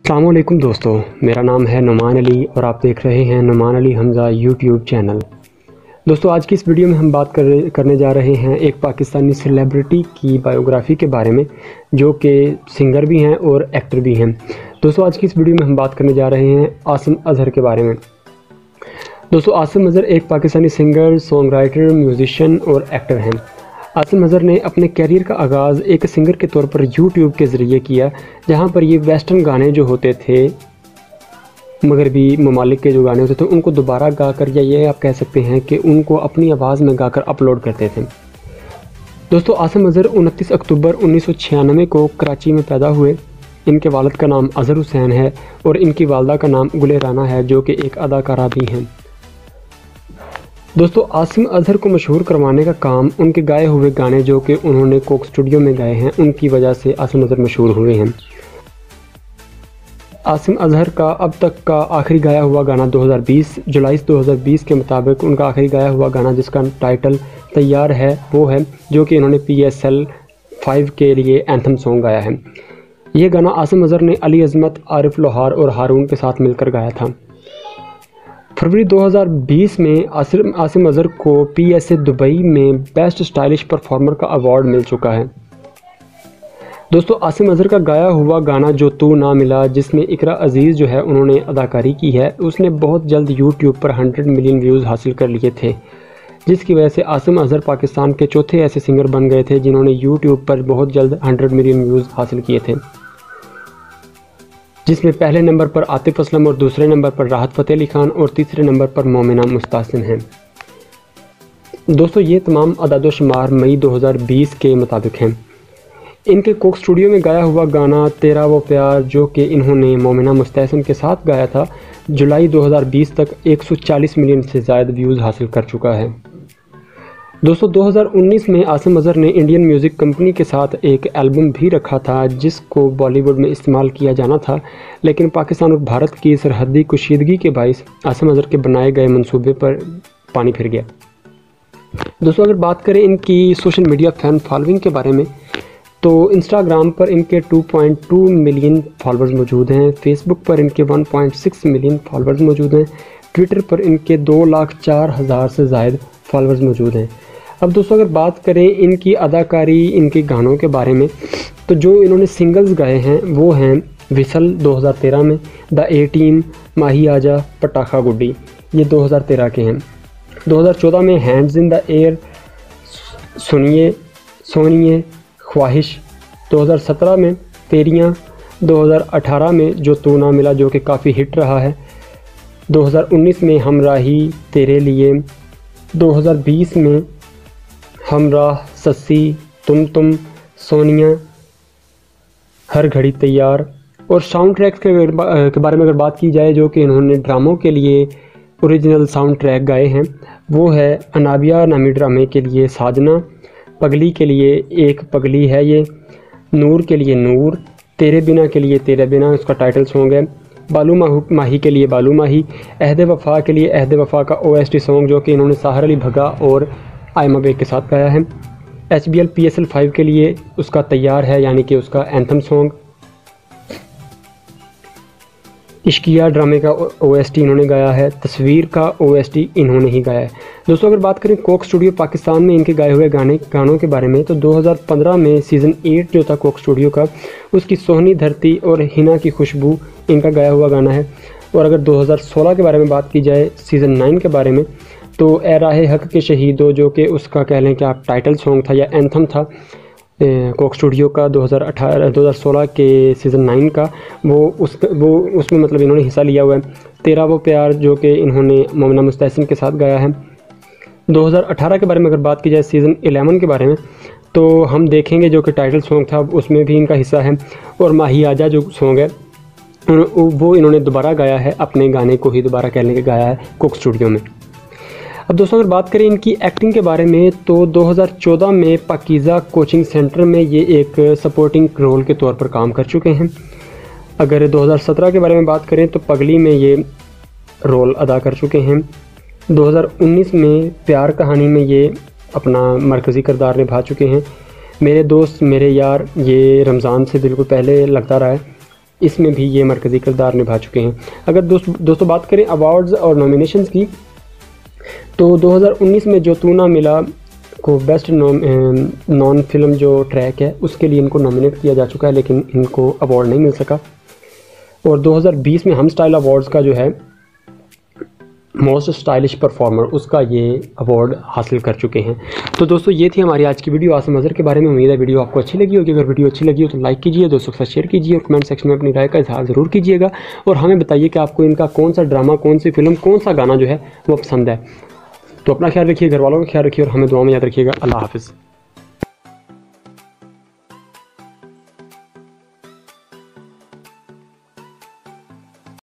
अस्सलाम वालेकुम दोस्तों, मेरा नाम है नुमान अली और आप देख रहे हैं नुमान अली हमज़ा यूट्यूब चैनल। दोस्तों, आज की इस वीडियो में हम बात करने जा रहे हैं एक पाकिस्तानी सेलिब्रिटी की बायोग्राफ़ी के बारे में, जो कि सिंगर भी हैं और एक्टर भी हैं। दोस्तों, आज की इस वीडियो में हम बात करने जा रहे हैं आसिम अज़हर के बारे में। दोस्तों, आसिम अज़हर एक Pakistani singer, song writer, musician और एक्टर हैं। आसिम अज़हर ने अपने कैरियर का आगाज़ एक सिंगर के तौर पर यूट्यूब के ज़रिए किया, जहां पर ये वेस्टर्न गाने जो होते थे, मगरबी ममालिक के जो गाने होते थे, उनको दोबारा गाकर, या ये आप कह सकते हैं कि उनको अपनी आवाज़ में गाकर अपलोड करते थे। दोस्तों, आसिम अज़हर 29 अक्टूबर 1996 को कराची में पैदा हुए। इनके वालिद का नाम अज़हर हुसैन है और इनकी वालदा का नाम गुल राना है, जो कि एक अदाकारा भी हैं। दोस्तों, आसिम अज़हर को मशहूर करवाने का काम उनके गाए हुए गाने, जो कि उन्होंने कोक स्टूडियो में गाए हैं, उनकी वजह से आसिम अज़हर मशहूर हुए हैं। आसिम अज़हर का अब तक का आखिरी गाया हुआ गाना 2020 जुलाई 2020 के मुताबिक उनका आखिरी गाया हुआ गाना, जिसका टाइटल तैयार है, वो है जो कि इन्होंने PSL 5 के लिए एंथम सॉन्ग गाया है। ये गाना आसिम अज़हर ने अली अज़मत, आरिफ लोहार और हारून के साथ मिलकर गाया था। फरवरी 2020 में आसिम अज़हर को PSA दुबई में बेस्ट स्टाइलिश परफॉर्मर का अवार्ड मिल चुका है। दोस्तों, आसिम अज़हर का गाया हुआ गाना जो तू ना मिला, जिसमें इकरा अज़ीज़ जो है उन्होंने अदाकारी की है, उसने बहुत जल्द यूट्यूब पर 100 मिलियन व्यूज़ हासिल कर लिए थे, जिसकी वजह से आसिम अज़हर पाकिस्तान के चौथे ऐसे सिंगर बन गए थे जिन्होंने यूट्यूब पर बहुत जल्द 100 मिलियन व्यूज़ हासिल किए थे, जिसमें पहले नंबर पर आतिफ असलम और दूसरे नंबर पर राहत फ़तेह अली खान और तीसरे नंबर पर मोमिना मुस्तासिन हैं। दोस्तों, ये तमाम अदाद-ओ-शुमार मई 2020 के मुताबिक हैं। इनके कोक स्टूडियो में गाया हुआ गाना तेरा वो प्यार, जो कि इन्होंने मोमिना मुस्तासिन के साथ गाया था, जुलाई 2020 तक 140 मिलियन से ज़्यादा व्यूज़ हासिल कर चुका है। दोस्तों, 2019 में आसिम अज़हर ने इंडियन म्यूज़िक कंपनी के साथ एक एल्बम भी रखा था, जिसको बॉलीवुड में इस्तेमाल किया जाना था, लेकिन पाकिस्तान और भारत की सरहदी कुशीदगी के बाइस आसिम अज़हर के बनाए गए मंसूबे पर पानी फिर गया। दोस्तों, अगर बात करें इनकी सोशल मीडिया फ़ैन फॉलोइंग के बारे में, तो इंस्टाग्राम पर इनके 2.2 मिलियन फॉलोअर्स मौजूद हैं, फेसबुक पर इनके 1.6 मिलियन फॉलोअर्स मौजूद हैं, ट्विटर पर इनके 2,04,000 से ज़ायद फॉलोअर्स मौजूद हैं। अब दोस्तों, अगर बात करें इनकी अदाकारी, इनके गानों के बारे में, तो जो इन्होंने सिंगल्स गाए हैं वो हैं विसल 2013 में, द ए टीम, माही आजा, पटाखा गुड्डी, ये 2013 के हैं। 2014 में हैंड्स इन द एयर, सुनिए, सोनिए, ख्वाहिश, 2017 में तेरियां, 2018 में जो तू ना मिला, जो कि काफ़ी हिट रहा है, 2019 में हमराही तेरे लिए, 2020 में हमराह, सस्सी, तुम, सोनिया, हर घड़ी तैयार। और साउंड ट्रैक्स के बारे में अगर बात की जाए, जो कि इन्होंने ड्रामों के लिए ओरिजिनल साउंड ट्रैक गाए हैं, वो है अनाबिया नामी ड्रामे के लिए साजना, पगली के लिए एक पगली है ये, नूर के लिए नूर, तेरे बिना के लिए तेरे बिना उसका टाइटल सॉन्ग है, बालू माही के लिए बालू माही, अहद वफ़ा के लिए अहद वफ़ा का OST सॉन्ग, जो कि इन्होंने साहर अली भगा और आयमा बेग के साथ गाया है। HBL PSL 5 के लिए उसका तैयार है, यानी कि उसका एंथम सॉन्ग। इश्किया ड्रामे का OST इन्होंने गाया है, तस्वीर का OST इन्होंने ही गाया है। दोस्तों, अगर बात करें कोक स्टूडियो पाकिस्तान में इनके गाए हुए गानों के बारे में, तो 2015 में सीज़न 8 जो था कोक स्टूडियो का, उसकी सोहनी धरती और हिना की खुशबू इनका गाया हुआ गाना है। और अगर 2016 के बारे में बात की जाए, सीज़न 9 के बारे में, तो ए राहे हक के शहीदों, जो कि उसका कह लें कि आप टाइटल सॉन्ग था या एंथम था कोक स्टूडियो का 2016 के सीज़न 9 का, वो उसमें मतलब इन्होंने हिस्सा लिया हुआ है। तेरा वो प्यार, जो कि इन्होंने मोमिना मुस्तासिन के साथ गाया है। 2018 के बारे में अगर बात की जाए, सीज़न 11 के बारे में, तो हम देखेंगे जो कि टाइटल सॉन्ग था, उसमें भी इनका हिस्सा है। और माही आजा जो सॉन्ग है, वो इन्होंने दोबारा गाया है, अपने गाने को ही दोबारा कहने के गाया है कोक स्टूडियो में। अब दोस्तों, अगर बात करें इनकी एक्टिंग के बारे में, तो 2014 में पाकीज़ा कोचिंग सेंटर में ये एक सपोर्टिंग रोल के तौर पर काम कर चुके हैं। अगर 2017 के बारे में बात करें, तो पगली में ये रोल अदा कर चुके हैं। 2019 में प्यार कहानी में ये अपना मरकज़ी किरदार निभा चुके हैं। मेरे दोस्त मेरे यार, ये रमज़ान से बिल्कुल पहले लगता रहा है। इसमें भी ये मरकज़ी किरदार निभा चुके हैं। अगर दोस्तों बात करें अवार्ड्स और नॉमिनेशंस की, तो 2019 में जो तू ना मिला को बेस्ट नॉन फिल्म जो ट्रैक है उसके लिए इनको नॉमिनेट किया जा चुका है, लेकिन इनको अवार्ड नहीं मिल सका। और 2020 में हम स्टाइल अवार्ड्स का जो है मोस्ट स्टाइलिश परफॉर्मर उसका ये अवार्ड हासिल कर चुके हैं। तो दोस्तों ये थी हमारी आज की वीडियो आसिम अज़हर के बारे में। उम्मीद है वीडियो आपको अच्छी लगी होगी। अगर वीडियो अच्छी लगी हो तो लाइक कीजिए, दोस्तों के साथ शेयर कीजिए और कमेंट सेक्शन में अपनी राय का इजहार ज़रूर कीजिएगा। और हमें बताइए कि आपको इनका कौन सा ड्रामा, कौन सी फिल्म, कौन सा गाना जो है वो पसंद है। तो अपना ख्याल रखिए, घर वालों का ख्याल रखिए और हमें दुआ में याद रखिएगा। अल्लाह हाफ़िज़।